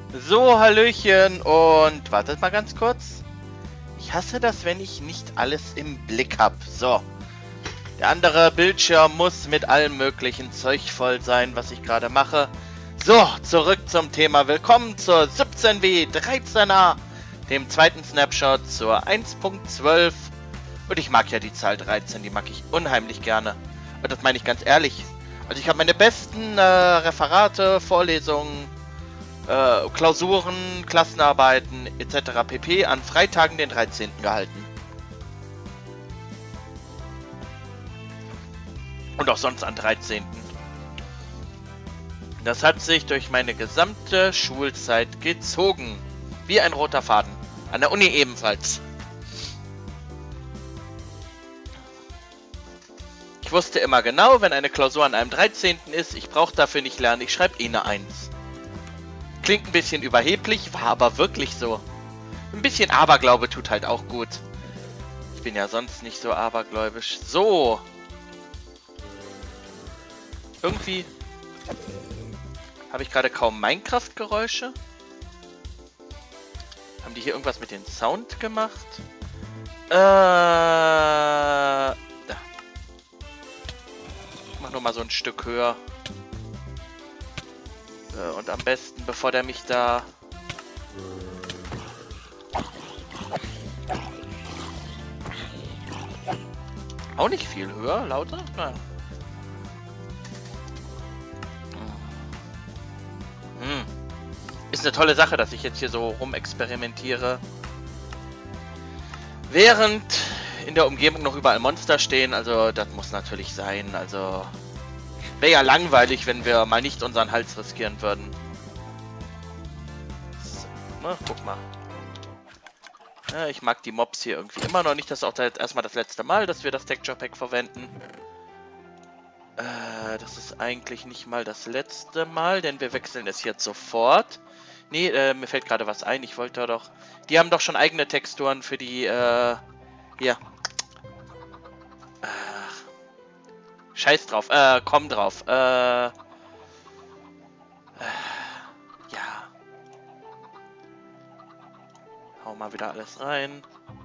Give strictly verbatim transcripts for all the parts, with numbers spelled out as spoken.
So, Hallöchen und wartet mal ganz kurz. Ich hasse das, wenn ich nicht alles im Blick habe. So. Der andere Bildschirm muss mit allem möglichen Zeug voll sein, was ich gerade mache. So, zurück zum Thema. Willkommen zur siebzehn W dreizehner, dem zweiten Snapshot zur eins Punkt zwölf. Und ich mag ja die Zahl dreizehn, die mag ich unheimlich gerne. Und das meine ich ganz ehrlich. Also ich habe meine besten äh, Referate, Vorlesungen, äh, Klausuren, Klassenarbeiten et cetera pp. An Freitagen den dreizehnten gehalten. Und auch sonst an dreizehnten. Das hat sich durch meine gesamte Schulzeit gezogen. Wie ein roter Faden. An der Uni ebenfalls. Ich wusste immer genau, wenn eine Klausur an einem dreizehnten ist, ich brauche dafür nicht lernen, ich schreibe eh eine eins. Klingt ein bisschen überheblich, war aber wirklich so. Ein bisschen Aberglaube tut halt auch gut. Ich bin ja sonst nicht so abergläubisch. So. Irgendwie habe ich gerade kaum Minecraft-Geräusche. Haben die hier irgendwas mit dem Sound gemacht? Äh, da. Ich mach nur mal so ein Stück höher. Äh, und am besten, bevor der mich da... Auch nicht viel höher, lauter? Naja. Hm. Ist eine tolle Sache, dass ich jetzt hier so rumexperimentiere. Während in der Umgebung noch überall Monster stehen, also das muss natürlich sein, also... Wäre ja langweilig, wenn wir mal nicht unseren Hals riskieren würden. So, na, guck mal. Ja, ich mag die Mobs hier irgendwie immer noch nicht. Das ist auch jetzt erstmal das letzte Mal, dass wir das Texture Pack verwenden. Äh, das ist eigentlich nicht mal das letzte Mal, denn wir wechseln es jetzt sofort. Nee, äh, mir fällt gerade was ein. Ich wollte doch... Die haben doch schon eigene Texturen für die, äh... Hier. Ach. Scheiß drauf. Äh, komm drauf. Äh... äh ja. Hau mal wieder alles rein.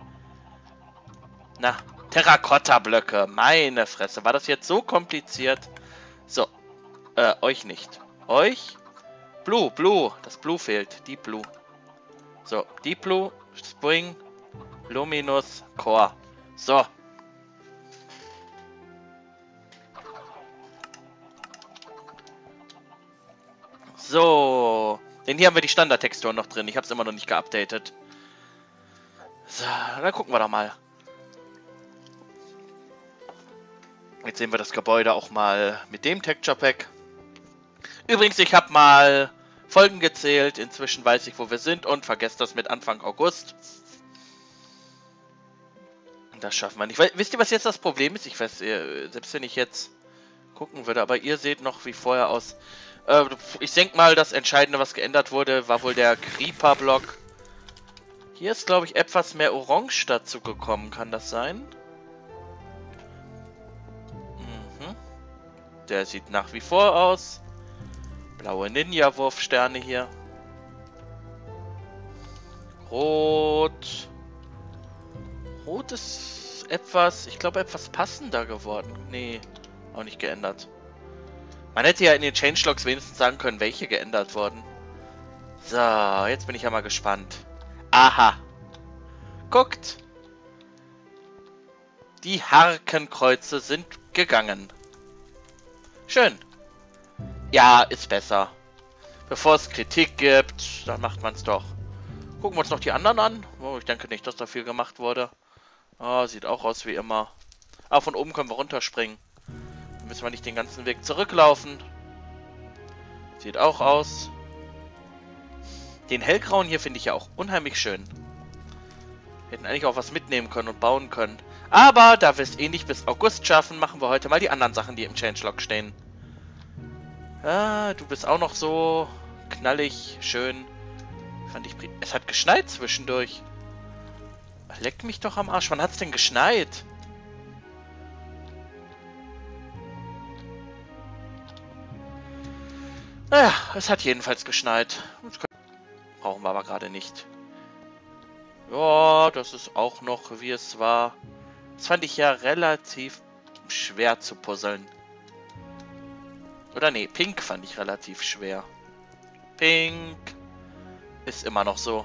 Na, Terrakotta-Blöcke. Meine Fresse. War das jetzt so kompliziert? So. Äh, euch nicht. Euch? Blue, Blue. Das Blue fehlt. Deep Blue. So, Deep Blue, Spring, Luminous, Core. So. So. Denn hier haben wir die Standardtexturen noch drin. Ich habe es immer noch nicht geupdatet. So, dann gucken wir doch mal. Jetzt sehen wir das Gebäude auch mal mit dem Texture Pack. Übrigens, ich habe mal Folgen gezählt. Inzwischen weiß ich, wo wir sind und vergesst das mit Anfang August. Das schaffen wir nicht. Weil, wisst ihr, was jetzt das Problem ist? Ich weiß, selbst wenn ich jetzt gucken würde, aber ihr seht noch wie vorher aus. Äh, ich denke mal, das Entscheidende, was geändert wurde, war wohl der Creeper-Block. Hier ist, glaube ich, etwas mehr Orange dazu gekommen. Kann das sein? Mhm. Der sieht nach wie vor aus. Blaue Ninja-Wurfsterne hier. Rot. Rot ist etwas, ich glaube, etwas passender geworden. Nee, auch nicht geändert. Man hätte ja in den Changelogs wenigstens sagen können, welche geändert wurden. So, jetzt bin ich ja mal gespannt. Aha. Guckt. Die Hakenkreuze sind gegangen. Schön. Ja, ist besser. Bevor es Kritik gibt, dann macht man es doch. Gucken wir uns noch die anderen an. Oh, ich denke nicht, dass da viel gemacht wurde. Oh, sieht auch aus wie immer. Ah, von oben können wir runterspringen. Dann müssen wir nicht den ganzen Weg zurücklaufen. Sieht auch aus. Den hellgrauen hier finde ich ja auch unheimlich schön. Wir hätten eigentlich auch was mitnehmen können und bauen können. Aber da wir es eh nicht bis August schaffen, machen wir heute mal die anderen Sachen, die im Changelog stehen. Ah, du bist auch noch so knallig, schön. Fand ich... Es hat geschneit zwischendurch. Leck mich doch am Arsch. Wann hat's denn geschneit? Naja, es hat jedenfalls geschneit. Brauchen wir aber gerade nicht. Ja, das ist auch noch, wie es war. Das fand ich ja relativ schwer zu puzzeln. Oder nee, Pink fand ich relativ schwer. Pink ist immer noch so.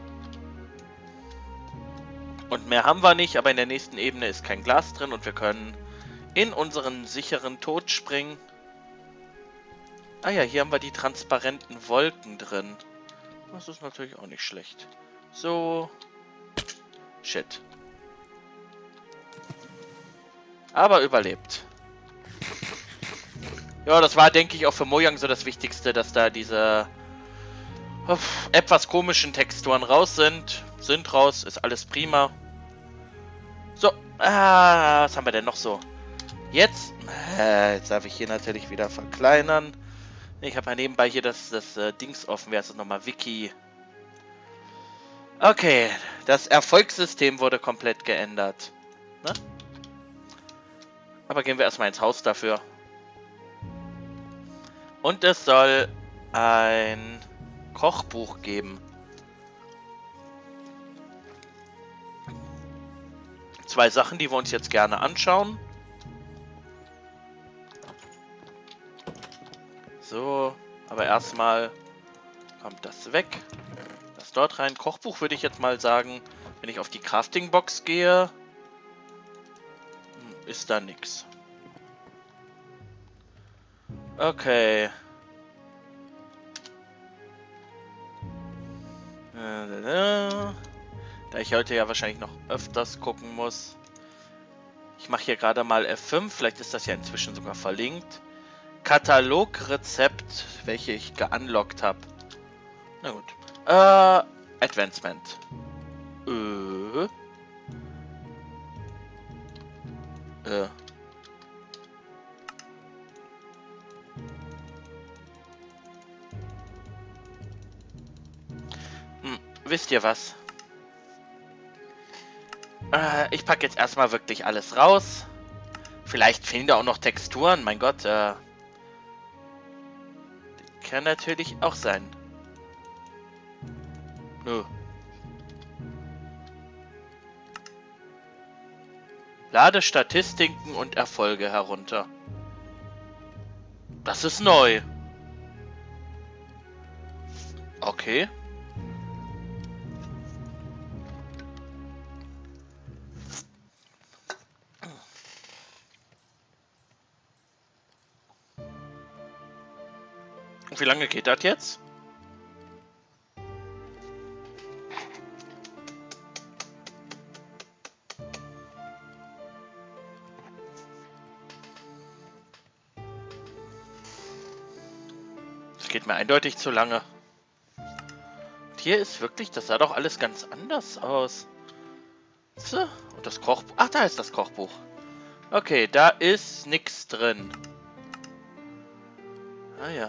Und mehr haben wir nicht, aber in der nächsten Ebene ist kein Glas drin und wir können in unseren sicheren Tod springen. Ah ja, hier haben wir die transparenten Wolken drin. Das ist natürlich auch nicht schlecht. So. Shit. Aber überlebt. Ja, das war, denke ich, auch für Mojang so das Wichtigste, dass da diese uff, etwas komischen Texturen raus sind. Sind raus, ist alles prima. So, ah, was haben wir denn noch so? Jetzt, äh, jetzt darf ich hier natürlich wieder verkleinern. Ich habe ja nebenbei hier das, das äh, Dings offen. Wer ist das nochmal? Wiki. Okay, das Erfolgssystem wurde komplett geändert. Ne? Aber gehen wir erstmal ins Haus dafür. Und es soll ein Kochbuch geben. Zwei Sachen, die wir uns jetzt gerne anschauen. So, aber erstmal kommt das weg. Das dort rein. Kochbuch würde ich jetzt mal sagen, wenn ich auf die Crafting-Box gehe, ist da nichts. Okay. Da ich heute ja wahrscheinlich noch öfters gucken muss. Ich mache hier gerade mal F fünf, vielleicht ist das ja inzwischen sogar verlinkt. Katalogrezept, welche ich geunlockt habe. Na gut. Äh, Advancement. Äh. Äh. Hm, wisst ihr was? Äh, ich packe jetzt erstmal wirklich alles raus. Vielleicht fehlen da auch noch Texturen, mein Gott, äh. Kann natürlich auch sein. Nö. Lade Statistiken und Erfolge herunter. Das ist neu. Okay. Und wie lange geht das jetzt? Das geht mir eindeutig zu lange. Und hier ist wirklich, das sah doch alles ganz anders aus. So, und das Kochbuch. Ach, da ist das Kochbuch. Okay, da ist nichts drin. Ah ja.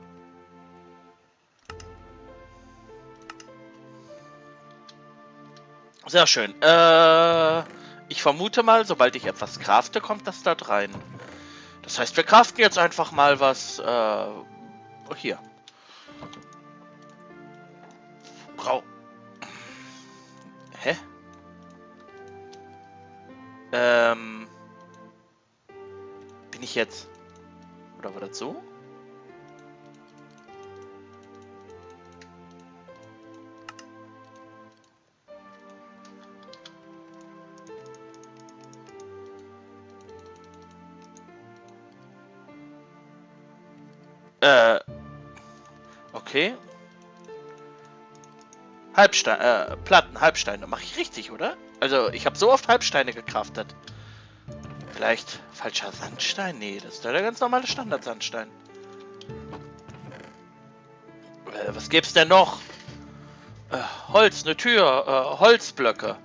Sehr schön. Äh, ich vermute mal, sobald ich etwas crafte, kommt das da rein. Das heißt, wir craften jetzt einfach mal was. Äh, hier. Grau. Hä? Ähm. Bin ich jetzt. Oder war das so? Äh, okay. Halbstein, äh, Platten, Halbsteine. Mache ich richtig, oder? Also, ich habe so oft Halbsteine gecraftet. Vielleicht falscher Sandstein? Nee, das ist ja der ganz normale Standard-Sandstein. Äh, was gibt's denn noch? Äh, Holz, eine Tür, äh, Holzblöcke.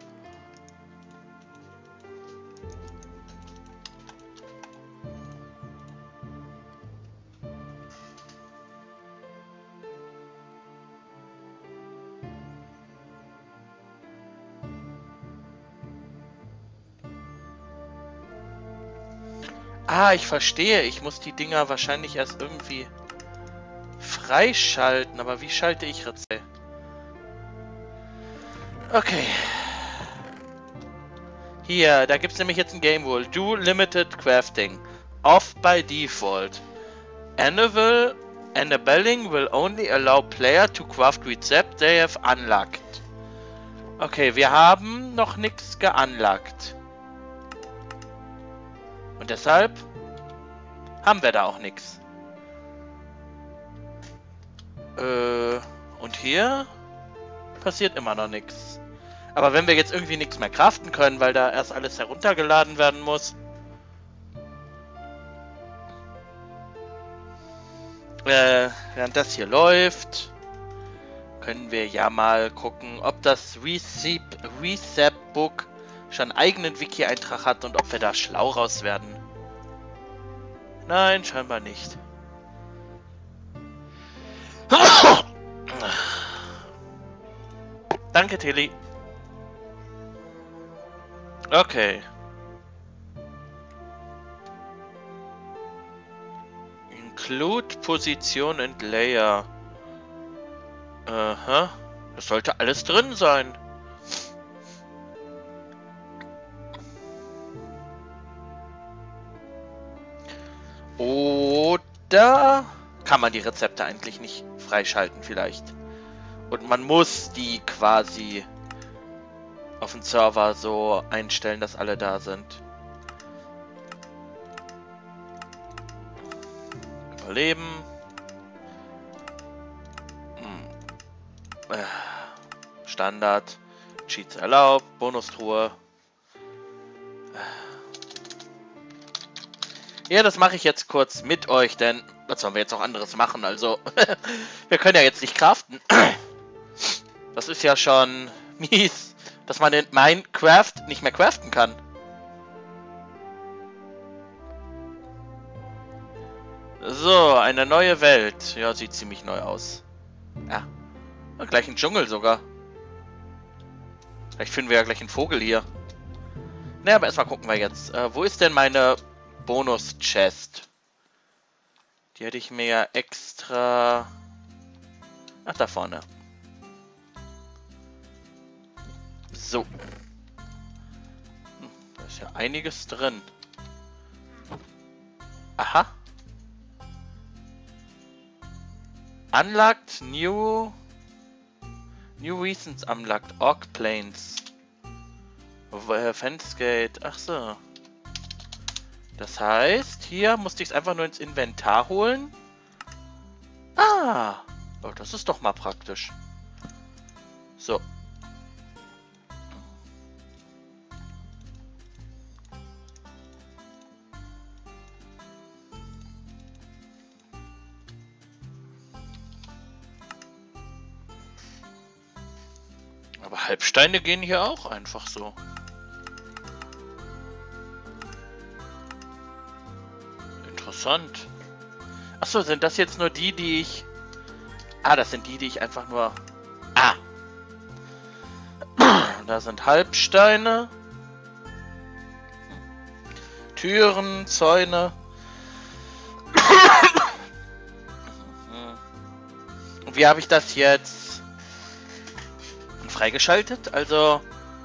Ah, ich verstehe. Ich muss die Dinger wahrscheinlich erst irgendwie freischalten. Aber wie schalte ich Rezept? Okay. Hier, da gibt es nämlich jetzt ein Game Rule. Do Limited Crafting. Off by Default. Enable, enabling will only allow player to craft recept they have unlocked. Okay, wir haben noch nichts geunlockt. Und deshalb haben wir da auch nichts. Äh, und hier passiert immer noch nichts. Aber wenn wir jetzt irgendwie nichts mehr craften können, weil da erst alles heruntergeladen werden muss. Äh, während das hier läuft, können wir ja mal gucken, ob das Recept-Book schon einen eigenen Wiki-Eintrag hat und ob wir da schlau raus werden. Nein, scheinbar nicht. Danke, Tilly. Okay. Include Position and Layer. Aha. Das sollte alles drin sein. Oder kann man die Rezepte eigentlich nicht freischalten vielleicht? Und man muss die quasi auf dem Server so einstellen, dass alle da sind. Überleben. Hm. Standard. Cheats erlaubt. Bonustruhe. Ja, das mache ich jetzt kurz mit euch, denn was sollen wir jetzt auch anderes machen? Also, wir können ja jetzt nicht craften. Das ist ja schon mies, dass man in Minecraft nicht mehr craften kann. So, eine neue Welt. Ja, sieht ziemlich neu aus. Ja, und gleich ein Dschungel sogar. Vielleicht finden wir ja gleich einen Vogel hier. Naja, aber erstmal gucken wir jetzt. Äh, wo ist denn meine Bonus-Chest? Die hätte ich mir ja extra... Ach, da vorne. So. Hm, da ist ja einiges drin. Aha. Unlocked new... New Reasons unlocked. Orc Plains. Fensgate. Ach so. Das heißt, hier musste ich es einfach nur ins Inventar holen. Ah. Oh, das ist doch mal praktisch. So. Aber Halbsteine gehen hier auch einfach so. Interessant. Achso, sind das jetzt nur die, die ich... Ah, das sind die, die ich einfach nur... Ah! Da sind Halbsteine. Türen, Zäune. Und wie habe ich das jetzt freigeschaltet? Also...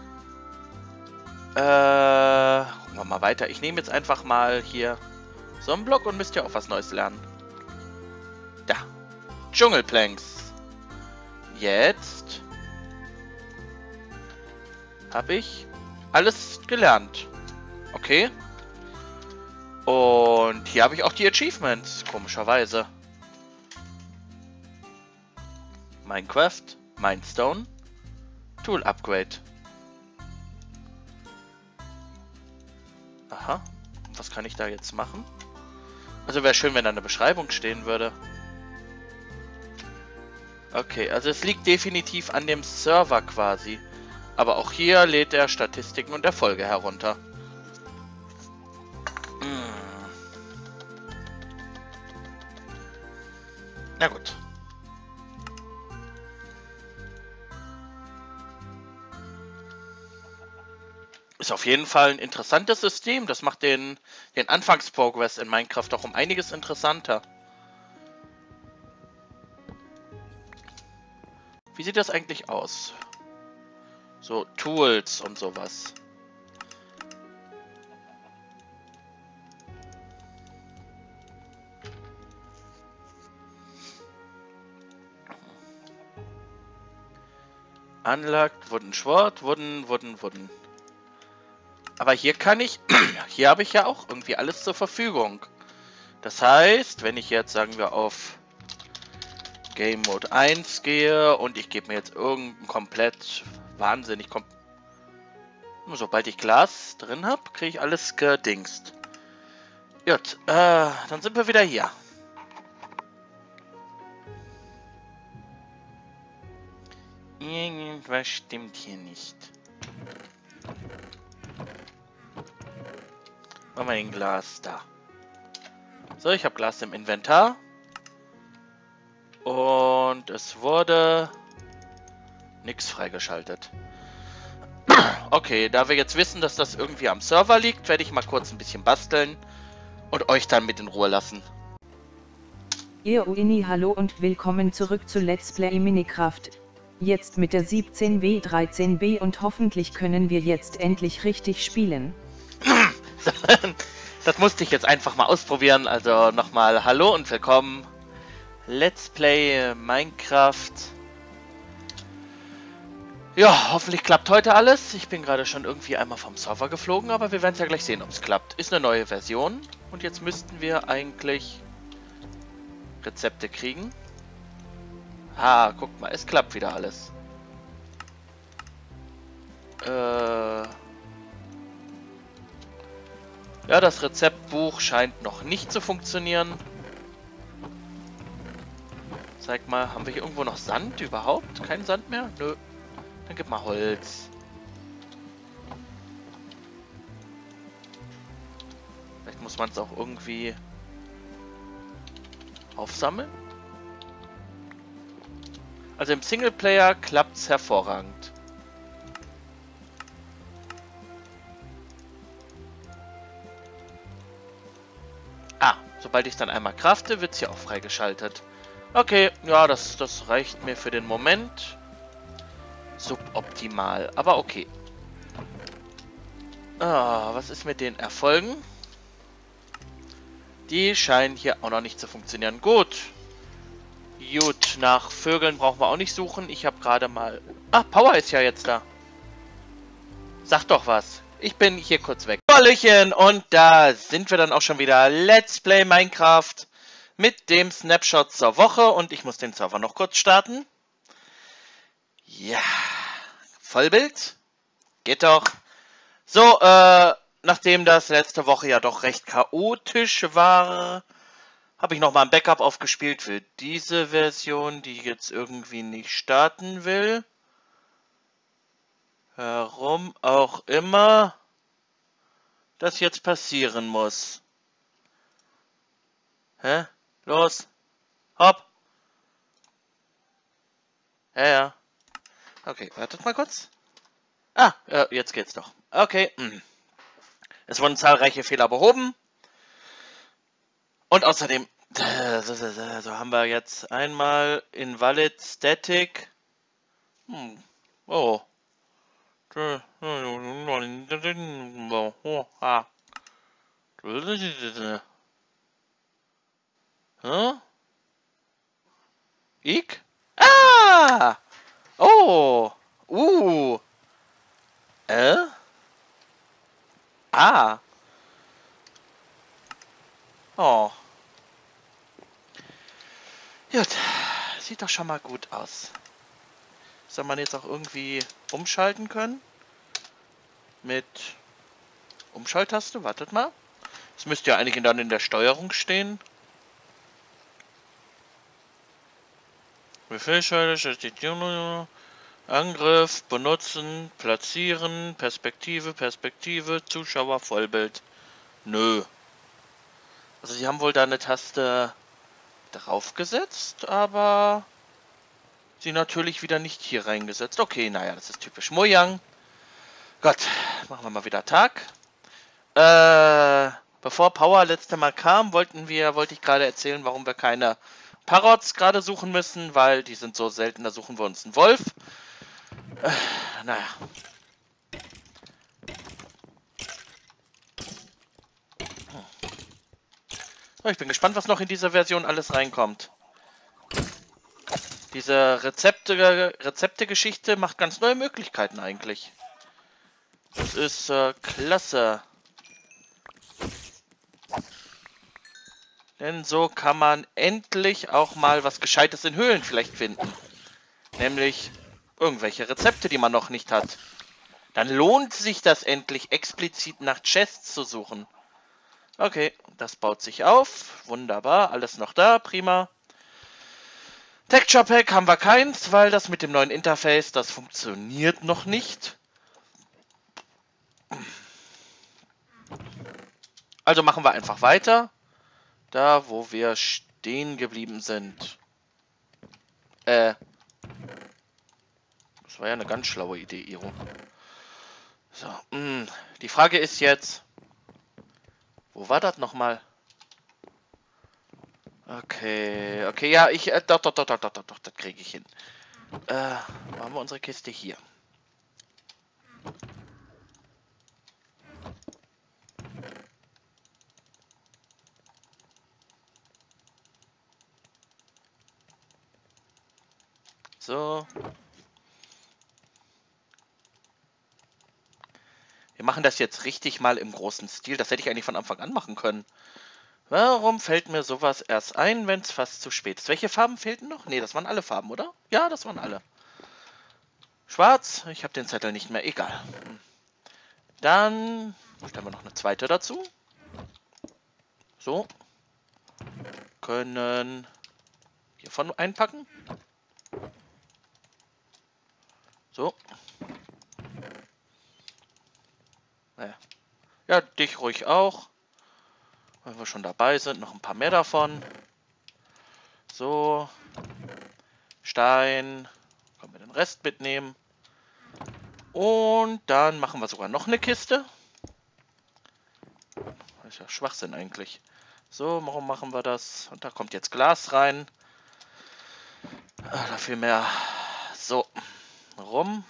Äh... Gucken wir mal weiter. Ich nehme jetzt einfach mal hier... so einen Block und müsst ihr auch was Neues lernen. Da. Dschungelplanks. Jetzt habe ich alles gelernt. Okay. Und hier habe ich auch die Achievements, komischerweise. Minecraft, Mindstone, Tool Upgrade. Aha. Was kann ich da jetzt machen? Also wäre schön, wenn da eine Beschreibung stehen würde. Okay, also es liegt definitiv an dem Server quasi. Aber auch hier lädt er Statistiken und Erfolge herunter. Hm. Na gut. Ist auf jeden Fall ein interessantes System. Das macht den, den Anfangsprogress in Minecraft auch um einiges interessanter. Wie sieht das eigentlich aus? So Tools und sowas. Unlocked, wurden Schwert, wurden, wurden, wurden. Aber hier kann ich, hier habe ich ja auch irgendwie alles zur Verfügung. Das heißt, wenn ich jetzt, sagen wir, auf Game Mode eins gehe und ich gebe mir jetzt irgendein komplett wahnsinnig kom sobald ich Glas drin habe, kriege ich alles gedingst. Gut, äh, dann sind wir wieder hier. Irgendwas stimmt hier nicht. Machen wir ein Glas da. So, ich habe Glas im Inventar. Und es wurde nichts freigeschaltet. Okay, da wir jetzt wissen, dass das irgendwie am Server liegt, werde ich mal kurz ein bisschen basteln und euch dann mit in Ruhe lassen. Ihr Uini, hallo und willkommen zurück zu Let's Play Minecraft. Jetzt mit der siebzehn W dreizehn B und hoffentlich können wir jetzt endlich richtig spielen. Das musste ich jetzt einfach mal ausprobieren, also nochmal hallo und willkommen. Let's Play Minecraft. Ja, hoffentlich klappt heute alles. Ich bin gerade schon irgendwie einmal vom Server geflogen, aber wir werden es ja gleich sehen, ob es klappt. Ist eine neue Version und jetzt müssten wir eigentlich Rezepte kriegen. Ah, guckt mal, es klappt wieder alles. Äh... Ja, das Rezeptbuch scheint noch nicht zu funktionieren. Zeig mal, haben wir hier irgendwo noch Sand überhaupt? Kein Sand mehr? Nö. Dann gib mal Holz. Vielleicht muss man es auch irgendwie aufsammeln. Also im Singleplayer klappt es hervorragend. Ah, sobald ich es dann einmal crafte, wird es hier auch freigeschaltet. Okay, ja, das, das reicht mir für den Moment. Suboptimal, aber okay. Ah, was ist mit den Erfolgen? Die scheinen hier auch noch nicht zu funktionieren. Gut. Gut, nach Vögeln brauchen wir auch nicht suchen. Ich habe gerade mal... Ah, Power ist ja jetzt da. Sag doch was. Ich bin hier kurz weg. Hallöchen, und da sind wir dann auch schon wieder. Let's Play Minecraft mit dem Snapshot zur Woche. Und ich muss den Server noch kurz starten. Ja, Vollbild. Geht doch. So, äh, nachdem das letzte Woche ja doch recht chaotisch war, habe ich nochmal ein Backup aufgespielt für diese Version, die jetzt irgendwie nicht starten will. Warum auch immer das jetzt passieren muss. Hä? Los. Hopp. Ja, ja. Okay, wartet mal kurz. Ah, äh, jetzt geht's doch. Okay. Hm. Es wurden zahlreiche Fehler behoben. Und außerdem, äh, so, so, so, so haben wir jetzt einmal Invalid Static. Hm. Oh. Hä? Ich? Ah! Oh! Uh! Äh? Ah! Oh. Gut. Sieht doch schon mal gut aus. Soll man jetzt auch irgendwie umschalten können? Mit Umschalttaste? Wartet mal. Das müsste ja eigentlich dann in der Steuerung stehen. Befehlsschalter, Angriff, benutzen, platzieren, Perspektive, Perspektive, Zuschauer, Vollbild. Nö. Also sie haben wohl da eine Taste draufgesetzt, aber sie natürlich wieder nicht hier reingesetzt. Okay, naja, das ist typisch Mojang. Gott, machen wir mal wieder Tag. Äh, bevor Power letzte Mal kam, wollten wir, wollte ich gerade erzählen, warum wir keine Parrots gerade suchen müssen, weil die sind so selten, da suchen wir uns einen Wolf. Äh, naja. So, ich bin gespannt, was noch in dieser Version alles reinkommt. Diese Rezepte, Rezepte-Geschichte macht ganz neue Möglichkeiten eigentlich. Das ist äh, klasse. Denn so kann man endlich auch mal was Gescheites in Höhlen vielleicht finden. Nämlich irgendwelche Rezepte, die man noch nicht hat. Dann lohnt sich das endlich, explizit nach Chests zu suchen. Okay, das baut sich auf. Wunderbar, alles noch da, prima. Texture Pack haben wir keins, weil das mit dem neuen Interface, das funktioniert noch nicht. Also machen wir einfach weiter. Da, wo wir stehen geblieben sind. Äh. Das war ja eine ganz schlaue Idee, Iro. So, mh. Die Frage ist jetzt... Wo war das nochmal? Okay, okay, ja, ich... Äh, doch, doch, doch, doch, doch, doch, doch, das kriege ich hin. Äh, wo haben wir unsere Kiste hier? So. Wir machen das jetzt richtig mal im großen Stil. Das hätte ich eigentlich von Anfang an machen können. Warum fällt mir sowas erst ein, wenn es fast zu spät ist? Welche Farben fehlten noch? Ne, das waren alle Farben, oder? Ja, das waren alle. Schwarz. Ich habe den Zettel nicht mehr. Egal. Dann stellen wir noch eine zweite dazu. So. Können hiervon einpacken. So. Naja. Ja, dich ruhig auch. Wenn wir schon dabei sind, noch ein paar mehr davon. So. Stein. Können wir den Rest mitnehmen. Und dann machen wir sogar noch eine Kiste. Das ist ja Schwachsinn eigentlich. So, warum machen wir das? Und da kommt jetzt Glas rein. Ah, dafür mehr. So. Rum.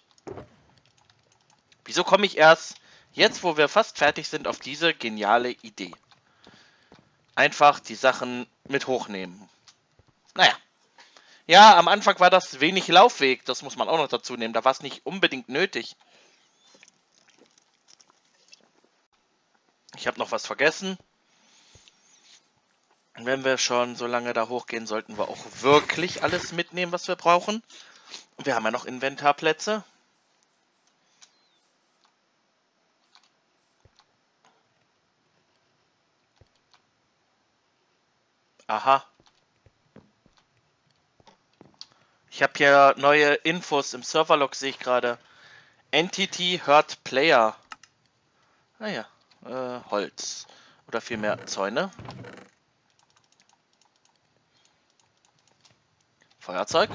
Wieso komme ich erst jetzt, wo wir fast fertig sind, auf diese geniale Idee? Einfach die Sachen mit hochnehmen. Naja. Ja, am Anfang war das wenig Laufweg. Das muss man auch noch dazu nehmen. Da war es nicht unbedingt nötig. Ich habe noch was vergessen. Wenn wir schon so lange da hochgehen, sollten wir auch wirklich alles mitnehmen, was wir brauchen. Wir haben ja noch Inventarplätze. Aha. Ich habe hier neue Infos im Serverlog, sehe ich gerade. Entity Hurt Player. Naja, äh, Holz. Oder vielmehr Zäune. Feuerzeug.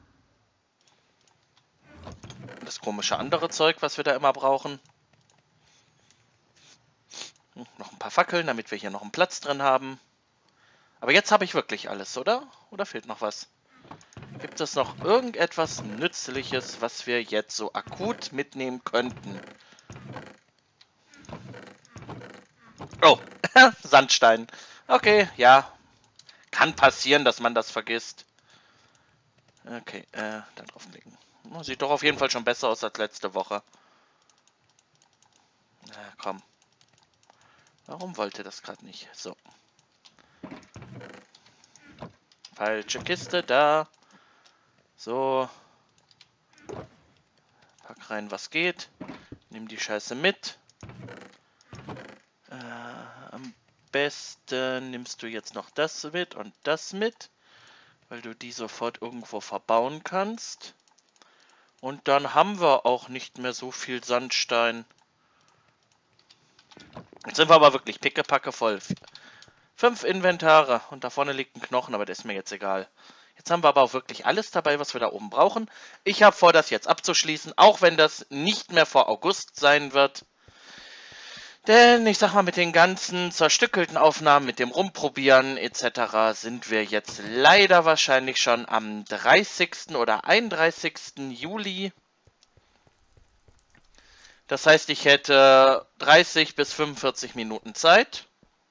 Das komische andere Zeug, was wir da immer brauchen. Hm, noch ein paar Fackeln, damit wir hier noch einen Platz drin haben. Aber jetzt habe ich wirklich alles, oder? Oder fehlt noch was? Gibt es noch irgendetwas Nützliches, was wir jetzt so akut mitnehmen könnten? Oh, Sandstein. Okay, ja. Kann passieren, dass man das vergisst. Okay, äh, da draufklicken. Sieht doch auf jeden Fall schon besser aus als letzte Woche. Na komm. Warum wollte das gerade nicht? So. Falsche Kiste, da. So. Pack rein, was geht. Nimm die Scheiße mit. Äh, am besten nimmst du jetzt noch das mit und das mit. Weil du die sofort irgendwo verbauen kannst. Und dann haben wir auch nicht mehr so viel Sandstein. Jetzt sind wir aber wirklich pickepacke voll. Fünf Inventare und da vorne liegt ein Knochen, aber der ist mir jetzt egal. Jetzt haben wir aber auch wirklich alles dabei, was wir da oben brauchen. Ich habe vor, das jetzt abzuschließen, auch wenn das nicht mehr vor August sein wird. Denn ich sag mal, mit den ganzen zerstückelten Aufnahmen, mit dem Rumprobieren et cetera sind wir jetzt leider wahrscheinlich schon am dreißigsten oder einunddreißigsten Juli. Das heißt, ich hätte dreißig bis fünfundvierzig Minuten Zeit.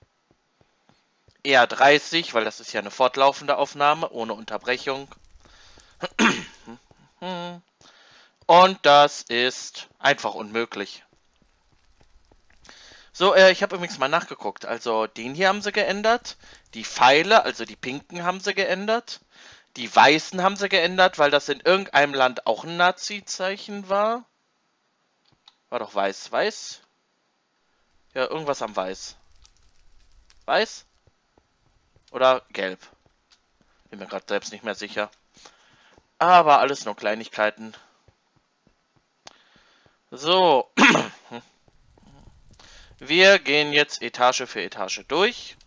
Eher dreißig, weil das ist ja eine fortlaufende Aufnahme, ohne Unterbrechung. Und das ist einfach unmöglich. So, äh, ich habe übrigens mal nachgeguckt. Also, den hier haben sie geändert. Die Pfeile, also die pinken, haben sie geändert. Die weißen haben sie geändert, weil das in irgendeinem Land auch ein Nazi-Zeichen war. War doch weiß. Weiß? Ja, irgendwas am Weiß. Weiß? Oder gelb? Bin mir gerade selbst nicht mehr sicher. Aber alles nur Kleinigkeiten. So. Wir gehen jetzt Etage für Etage durch.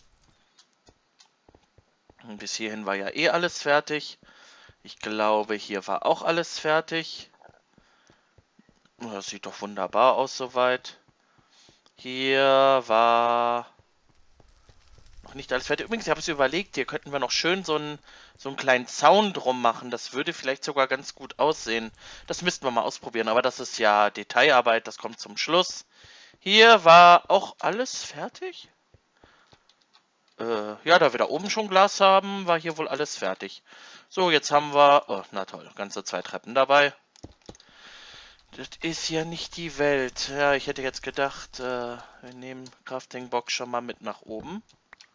Bis hierhin war ja eh alles fertig. Ich glaube, hier war auch alles fertig. Das sieht doch wunderbar aus soweit. Hier war noch nicht alles fertig. Übrigens, ich habe es überlegt, hier könnten wir noch schön so einen, so einen kleinen Zaun drum machen. Das würde vielleicht sogar ganz gut aussehen. Das müssten wir mal ausprobieren, aber das ist ja Detailarbeit, das kommt zum Schluss. Hier war auch alles fertig. Äh, ja, da wir da oben schon Glas haben, war hier wohl alles fertig. So, jetzt haben wir, oh, na toll, ganze zwei Treppen dabei. Das ist ja nicht die Welt. Ja, ich hätte jetzt gedacht, äh, wir nehmen Crafting-Box schon mal mit nach oben.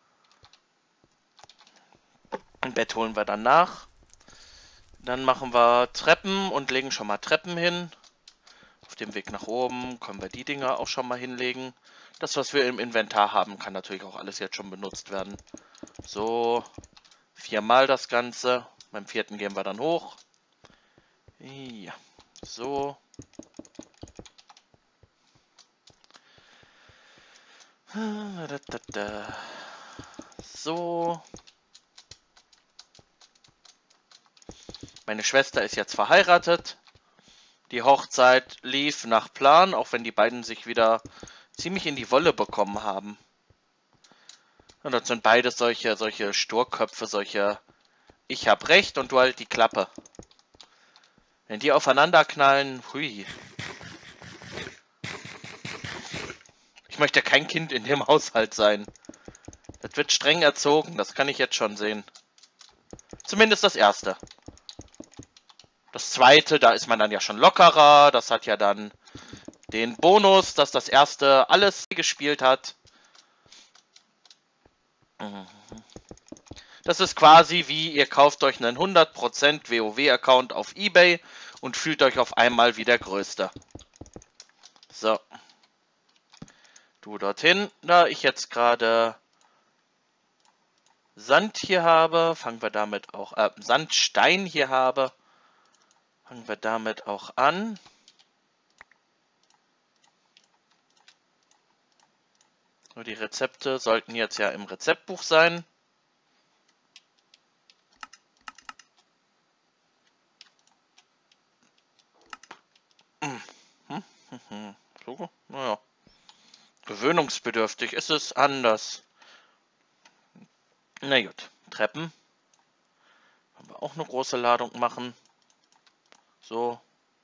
Ein Bett holen wir dann nach. Dann machen wir Treppen und legen schon mal Treppen hin. Auf dem Weg nach oben können wir die Dinger auch schon mal hinlegen. Das, was wir im Inventar haben, kann natürlich auch alles jetzt schon benutzt werden. So, viermal das Ganze. Beim vierten gehen wir dann hoch. Ja, so. So. Meine Schwester ist jetzt verheiratet. Die Hochzeit lief nach Plan, auch wenn die beiden sich wieder ziemlich in die Wolle bekommen haben. Und das sind beide solche, solche Sturköpfe, solche ich hab recht und du halt die Klappe. Wenn die aufeinander knallen, hui. Ich möchte kein Kind in dem Haushalt sein. Das wird streng erzogen, das kann ich jetzt schon sehen. Zumindest das erste. Das zweite, da ist man dann ja schon lockerer. Das hat ja dann den Bonus, dass das erste alles gespielt hat. Das ist quasi wie, ihr kauft euch einen hundert Prozent WoW-Account auf eBay und fühlt euch auf einmal wie der Größte. So. Du dorthin. Da ich jetzt gerade Sand hier habe, fangen wir damit auch, äh, Sandstein hier habe, fangen wir damit auch an. Nur die Rezepte sollten jetzt ja im Rezeptbuch sein. So, naja. Gewöhnungsbedürftig ist es anders. Na gut, Treppen. Können wir auch eine große Ladung machen. So.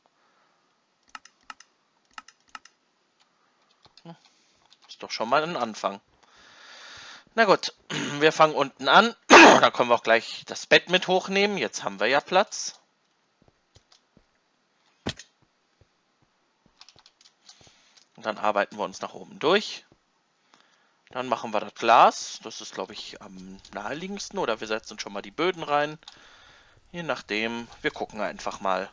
Ist doch schon mal ein Anfang. Na gut, wir fangen unten an. Da können wir auch gleich das Bett mit hochnehmen. Jetzt haben wir ja Platz. Und dann arbeiten wir uns nach oben durch. Dann machen wir das Glas. Das ist, glaube ich, am naheliegendsten. Oder wir setzen schon mal die Böden rein. Je nachdem. Wir gucken einfach mal.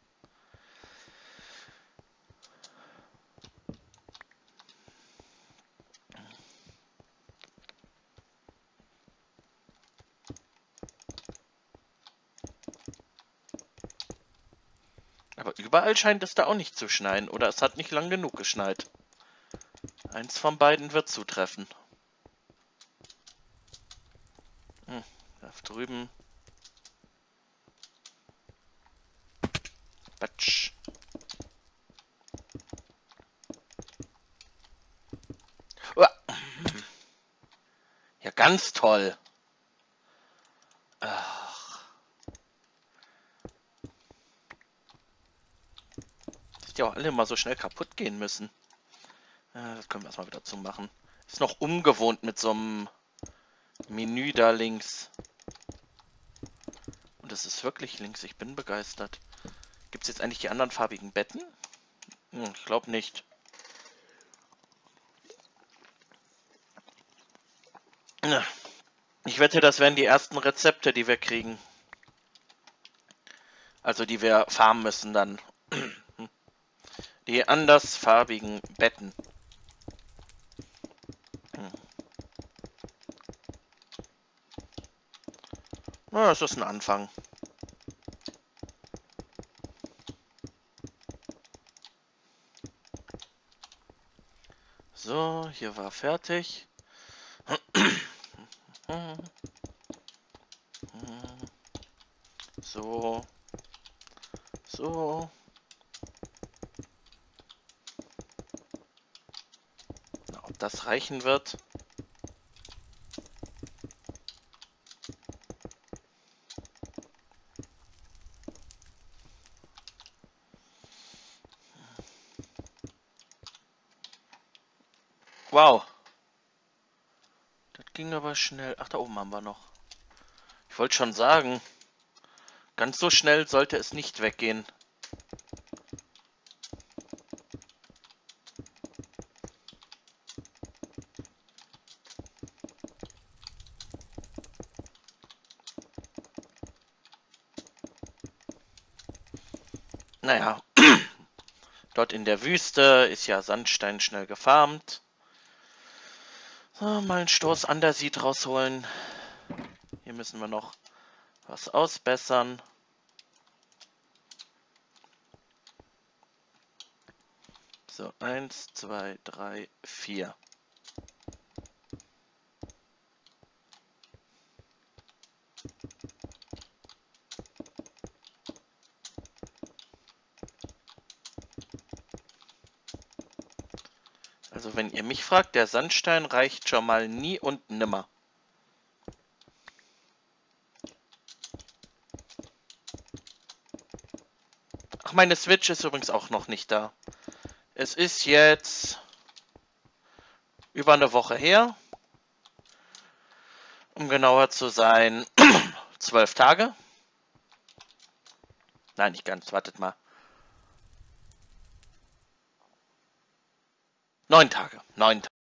Aber überall scheint es da auch nicht zu schneien. Oder es hat nicht lang genug geschneit. Eins von beiden wird zutreffen. Hm, da drüben. Batsch. Uah. Ja, ganz toll. Ach. die auch alle immer so schnell kaputt gehen müssen. Äh, das können wir erstmal wieder zumachen. Ist noch ungewohnt mit so einem Menü da links. Und es ist wirklich links. Ich bin begeistert. Gibt es jetzt eigentlich die anderen farbigen Betten? Hm, ich glaube nicht. Ich wette, das wären die ersten Rezepte, die wir kriegen. Also die wir farmen müssen dann. Die andersfarbigen Betten. Hm. Na, das ist ein Anfang. So, hier war fertig. So. So. Na, ob das reichen wird? Wow. Das ging aber schnell. Ach, da oben haben wir noch. Ich wollte schon sagen, ganz so schnell sollte es nicht weggehen. Naja, dort in der Wüste ist ja Sandstein schnell gefarmt. So, mal einen Stoß Andesit rausholen. Hier müssen wir noch was ausbessern. So, eins, zwei, drei, vier. Also wenn ihr mich fragt, der Sandstein reicht schon mal nie und nimmer. Ach, meine Switch ist übrigens auch noch nicht da. Es ist jetzt über eine Woche her. Um genauer zu sein, zwölf Tage. Nein, nicht ganz, wartet mal. Neun Tage, neun Tage.